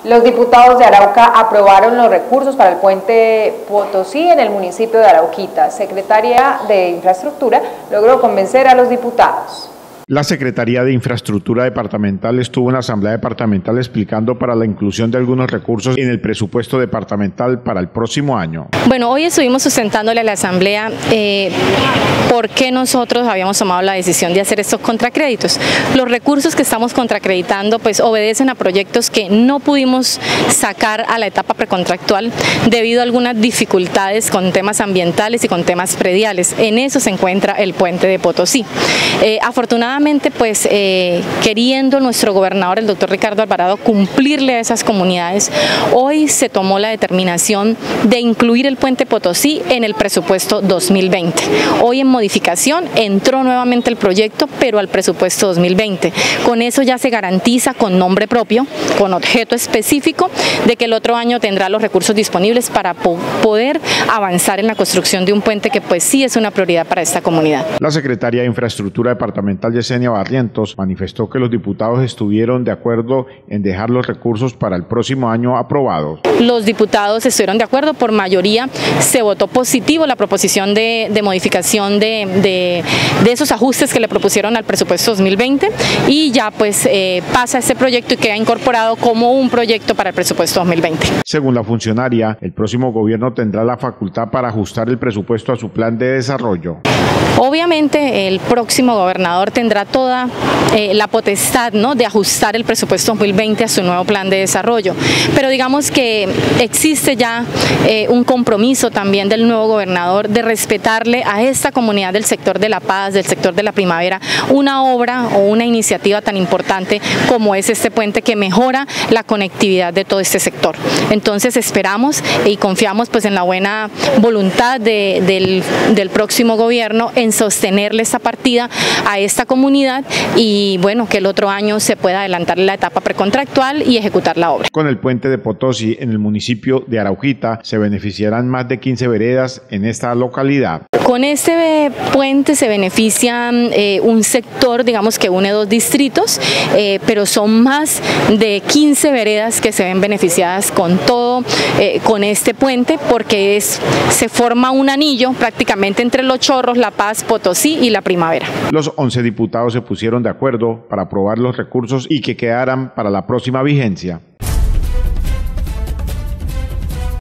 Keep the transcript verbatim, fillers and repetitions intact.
Los diputados de Arauca aprobaron los recursos para el puente Potosí en el municipio de Arauquita. Secretaría de Infraestructura logró convencer a los diputados. La Secretaría de Infraestructura Departamental estuvo en la Asamblea Departamental explicando para la inclusión de algunos recursos en el presupuesto departamental para el próximo año. Bueno, hoy estuvimos sustentándole a la Asamblea eh, por qué nosotros habíamos tomado la decisión de hacer estos contracréditos. Los recursos que estamos contracreditando pues obedecen a proyectos que no pudimos sacar a la etapa precontractual debido a algunas dificultades con temas ambientales y con temas prediales. En eso se encuentra el puente de Potosí. Eh, afortunadamente pues eh, queriendo nuestro gobernador, el doctor Ricardo Alvarado, cumplirle a esas comunidades, hoy se tomó la determinación de incluir el puente Potosí en el presupuesto dos mil veinte. Hoy en modificación entró nuevamente el proyecto, pero al presupuesto dos mil veinte. Con eso ya se garantiza con nombre propio, con objeto específico, de que el otro año tendrá los recursos disponibles para po poder avanzar en la construcción de un puente que pues sí es una prioridad para esta comunidad. La Secretaría de Infraestructura Departamental Yesenia Barrientos manifestó que los diputados estuvieron de acuerdo en dejar los recursos para el próximo año aprobados. Los diputados estuvieron de acuerdo, por mayoría se votó positivo la proposición de, de modificación de, de, de esos ajustes que le propusieron al presupuesto dos mil veinte y ya pues eh, pasa este proyecto y queda incorporado como un proyecto para el presupuesto dos mil veinte. Según la funcionaria, el próximo gobierno tendrá la facultad para ajustar el presupuesto a su plan de desarrollo. Obviamente el próximo gobernador tendrá toda eh, la potestad, ¿no?, de ajustar el presupuesto dos mil veinte a su nuevo plan de desarrollo, pero digamos que existe ya eh, un compromiso también del nuevo gobernador de respetarle a esta comunidad del sector de La Paz, del sector de la Primavera, una obra o una iniciativa tan importante como es este puente que mejora la conectividad de todo este sector. Entonces esperamos y confiamos pues en la buena voluntad de, del, del próximo gobierno en sostenerle esta partida a esta comunidad y bueno, que el otro año se pueda adelantar la etapa precontractual y ejecutar la obra. Con el puente de Potosí en el municipio de Arauquita se beneficiarán más de quince veredas en esta localidad. Con este puente se beneficia eh, un sector, digamos, que une dos distritos, eh, pero son más de quince veredas que se ven beneficiadas con todo, eh, con este puente, porque es, se forma un anillo prácticamente entre Los Chorros, La Paz, Potosí y la Primavera. Los once diputados se pusieron de acuerdo para aprobar los recursos y que quedaran para la próxima vigencia.